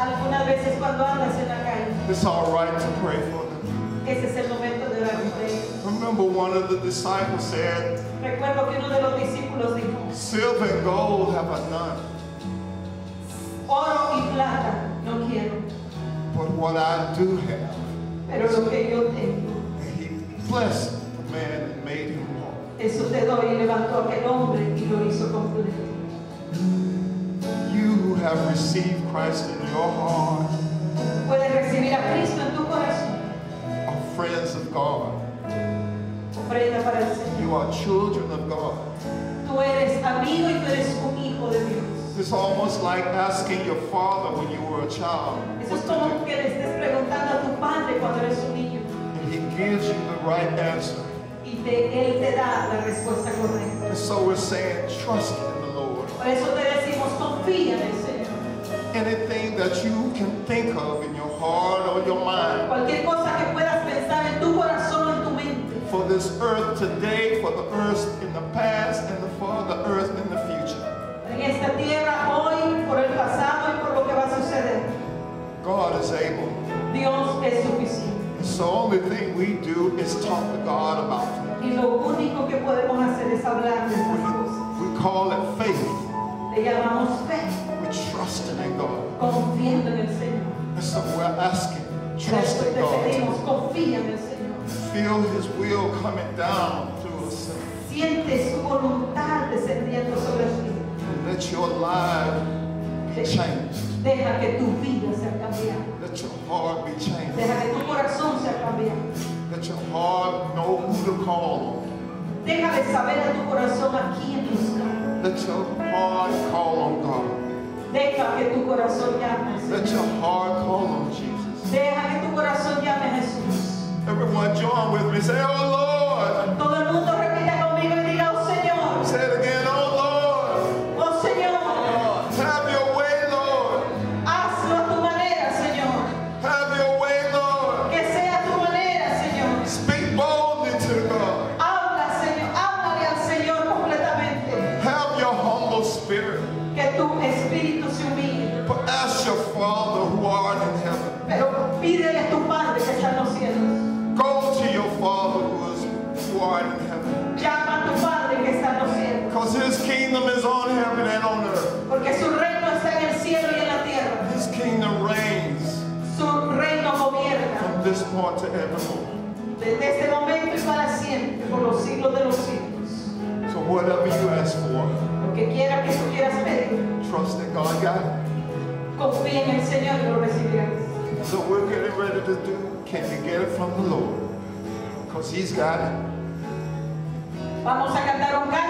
Algunas veces cuando andas en la calle, it's all right to pray for them. ese es el momento de orar por ellos. Remember, one of the disciples said, Recuerdo que uno de los discípulos dijo, silver and gold have I none, oro y plata no quiero, but what I do have. pero lo que yo tengo, And he blessed the man and made him walk. eso te doy. Y levantó a aquel hombre y lo hizo completo. You who have received Christ in your heart Puedes recibir a Cristo en tu corazón. are friends of God. Ofrenda para el Señor. You are children of God. Tú eres amigo y tú eres un hijo de Dios. It's almost like asking your father when you were a child Eso es what como to do. que le estés preguntando a tu padre cuando eres un niño And he gives you the right answer. y él te da la respuesta correcta. And so we're saying, trust in the Lord. Por eso te decimos, confía en el Señor. Anything that you can think of in your heart or your mind Cualquier cosa que puedas pensar en tu corazón o en tu mente, for this earth today, for the earth in the past, and for the earth in the future. en esta tierra hoy, por el pasado y por lo que va a suceder, God is able. Dios es suficiente. So the only thing we do is talk to God about it. Y lo único que podemos hacer es hablar de estas cosas. We call it faith. Le llamamos fe, We're trusting in God. confiando en el Señor. And so we're asking, Por trust eso in te pedimos, God. confía en el Señor. Feel His will coming down through us. Siente su voluntad descendiendo sobre ti. And let your life be changed. Deja que tu vida sea cambiada. Let your heart be changed. Deja que tu corazón sea cambiado. Let your heart know who to call on. Deja de saber a tu corazón a quién buscar. Let your heart call on God. Deja que tu corazón llame al Let your Señor. heart call on Jesus. Deja que tu corazón llame a Jesús. Everyone join with me. Say, oh Lord. Todo el mundo repita conmigo y diga, oh Señor, Say it again, oh Lord. oh Señor, Have your way, Lord. hazlo a tu manera, Señor. Have your way, Lord. Que sea a tu manera, Señor. Speak boldly to God. Habla, Señor, háblale al Señor completamente. Have your humble spirit. Que tu espíritu se humille. But ask your Father who art in heaven. Pero pídele a tu Padre que está en los cielos. Go to your Father who art in heaven. Llama a tu Padre que está en los cielos. Because His kingdom is on heaven and on earth. Porque su reino está en el cielo y en la tierra. His kingdom reigns Su reino gobierna from this point to evermore. desde este momento y para siempre, por los siglos de los siglos. So whatever you ask for, Lo que quiera que tú quieras pedir, trust that God got it. confía en el Señor y lo recibirás. So we're getting ready to do, can you get it from the Lord? Because He's got it. Vamos a cantar un canto.